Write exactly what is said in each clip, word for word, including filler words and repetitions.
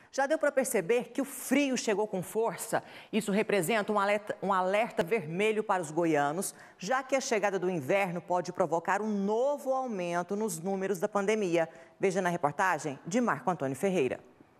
Já deu para perceber que o frio chegou com força? Isso representa um alerta, um alerta vermelho para os goianos, já que a chegada do inverno pode provocar um novo aumento nos números da pandemia. Veja na reportagem de Marco Antônio Ferreira.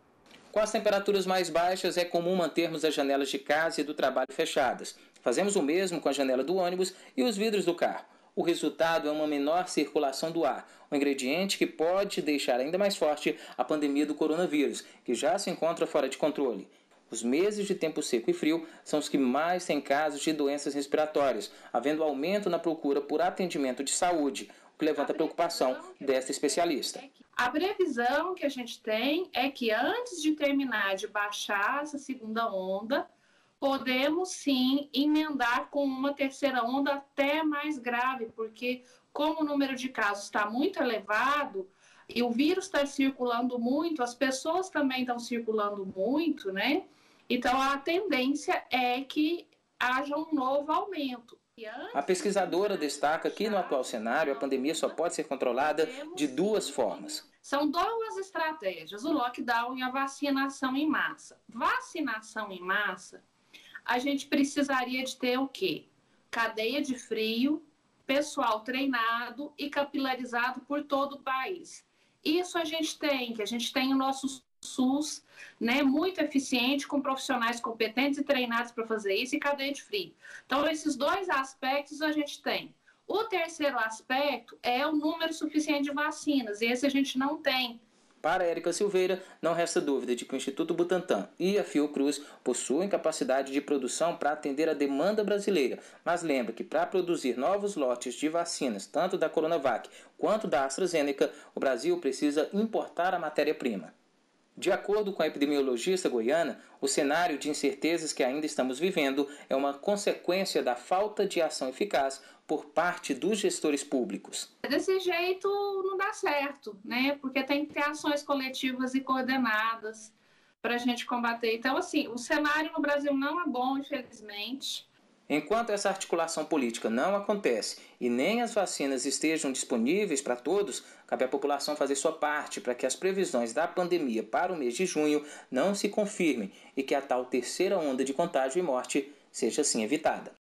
Com as temperaturas mais baixas, é comum mantermos as janelas de casa e do trabalho fechadas. Fazemos o mesmo com a janela do ônibus e os vidros do carro. O resultado é uma menor circulação do ar, um ingrediente que pode deixar ainda mais forte a pandemia do coronavírus, que já se encontra fora de controle. Os meses de tempo seco e frio são os que mais têm casos de doenças respiratórias, havendo aumento na procura por atendimento de saúde, o que levanta a preocupação desta especialista. A previsão que a gente tem é que antes de terminar de baixar essa segunda onda, podemos sim emendar com uma terceira onda até mais grave, porque como o número de casos está muito elevado e o vírus está circulando muito, as pessoas também estão circulando muito, né? Então a tendência é que haja um novo aumento. A pesquisadora destaca que no atual cenário a pandemia só pode ser controlada de duas formas. São duas estratégias, o lockdown e a vacinação em massa. Vacinação em massa, a gente precisaria de ter o quê? Cadeia de frio, pessoal treinado e capilarizado por todo o país. Isso a gente tem, que a gente tem o nosso SUS, né, muito eficiente, com profissionais competentes e treinados para fazer isso, e cadeia de frio. Então, esses dois aspectos a gente tem. O terceiro aspecto é o número suficiente de vacinas, e esse a gente não tem. Para Érica Silveira, não resta dúvida de que o Instituto Butantan e a Fiocruz possuem capacidade de produção para atender a demanda brasileira, mas lembra que para produzir novos lotes de vacinas, tanto da Coronavac quanto da AstraZeneca, o Brasil precisa importar a matéria-prima. De acordo com a epidemiologista goiana, o cenário de incertezas que ainda estamos vivendo é uma consequência da falta de ação eficaz por parte dos gestores públicos. Desse jeito não dá certo, né? Porque tem que ter ações coletivas e coordenadas para a gente combater. Então, assim, o cenário no Brasil não é bom, infelizmente. Enquanto essa articulação política não acontece e nem as vacinas estejam disponíveis para todos, cabe à população fazer sua parte para que as previsões da pandemia para o mês de junho não se confirmem e que a tal terceira onda de contágio e morte seja assim evitada.